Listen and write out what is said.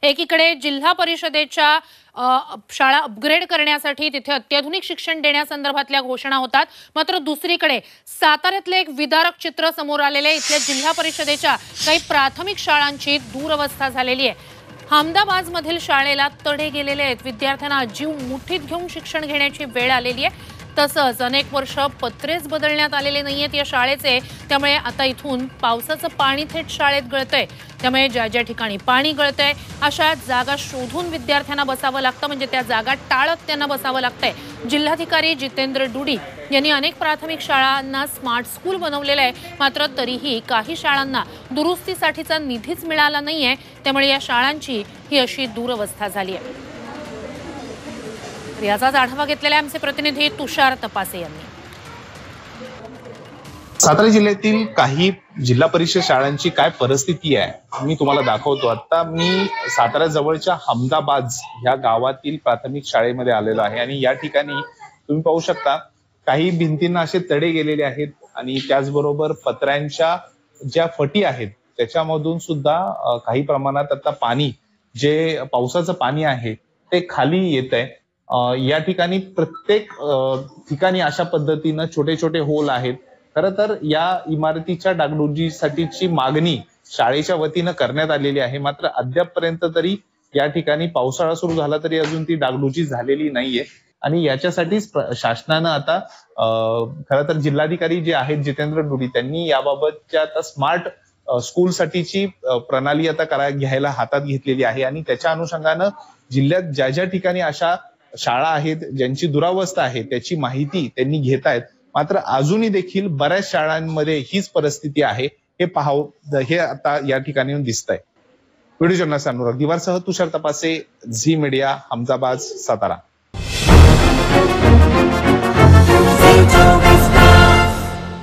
एकीकडे जिल्हा परिषदेच्या शाळा अपग्रेड करण्यासाठी तिथे अत्याधुनिक शिक्षण देण्यासंदर्भातल्या घोषणा होतात, मात्र दुसरीकडे साताऱ्यातले एक विदारक चित्र समोर आलेले आहे। इथल्या जिल्हा परिषदेच्या काही प्राथमिक शाळांची दुरवस्था झालेली आहे। हमदाबादमधील शाळेला तडे गेलेले आहेत। विद्यार्थ्यांना जीव मुठीत घेऊन शिक्षण घेण्याची वेळ आलेली आहे। तसंच अनेक वर्ष पत्रेच बदलण्यात आलेले नाहीयेत या शाळेचे, त्यामुळे आता इथून पावसाचं पाणी थेट शाळेत गळतंय। त्यामुळे ज्या ज्या ठिकाणी पाणी गळतंय अशा जागा शोधून विद्यार्थ्यांना बसावं लागतं, म्हणजे त्या जागा टाळत त्यांना बसावं लागतंय। जिल्हाधिकारी जितेंद्र डुडी यांनी अनेक प्राथमिक शाळांना स्मार्ट स्कूल बनवलेलं आहे, मात्र तरीही काही शाळांना दुरुस्तीसाठीचा निधीच मिळाला नाहीये, त्यामुळे या शाळांची ही अशी दुरवस्था झाली आहे। याचाच आढावा घेतलेला आमचे प्रतिनिधी तुषार तपासे यांनी। सातारा जिल्ह्यातील काही जिल्हा परिषद शाळांची काय परिस्थिती आहे मी तुम्हाला दाखवतो। आता मी सातारा जवळच्या हमदाबाद या गावातील प्राथमिक शाळेमध्ये आलेलो आहे आणि या ठिकाणी तुम्ही पाहू शकता काही भिंतींना असे तडे गेलेले आहेत आणि त्याचबरोबर पत्र्यांच्या ज्या फटी आहेत त्याच्यामधून सुद्धा काही प्रमाणात आता पाणी जे पावसाचं पाणी आहे ते खाली येत आहे। या ठिकाणी प्रत्येक ठिकाणी अशा पद्धतीनं छोटे छोटे होल आहेत। खरं तर या इमारतीच्या डागडुजीसाठीची मागणी शाळेच्या वतीनं करण्यात आलेली आहे, मात्र अद्यापपर्यंत तरी या ठिकाणी पावसाळा सुरू झाला तरी अजून ती डागडुजी झालेली नाहीये आणि याच्यासाठीच शासनानं आता खरं तर जिल्हाधिकारी जे आहेत जितेंद्र डुडी त्यांनी याबाबतच्या आता स्मार्ट स्कूलसाठीची प्रणाली आता घ्यायला हातात घेतलेली आहे आणि त्याच्या अनुषंगानं जिल्ह्यात ज्या ज्या ठिकाणी अशा शाळा आहेत ज्यांची दुरावस्था आहे त्याची माहिती त्यांनी घेत आहेत, मात्र अजूनही देखील बऱ्याच शाळांमध्ये हीच परिस्थिती आहे हे आता या ठिकाणी दिसतंय। व्हिडिओ जर्नलिस्ट अनुराग दिवारसह तुषार तपासे, झी मीडिया, हमदाबाद, सातारा।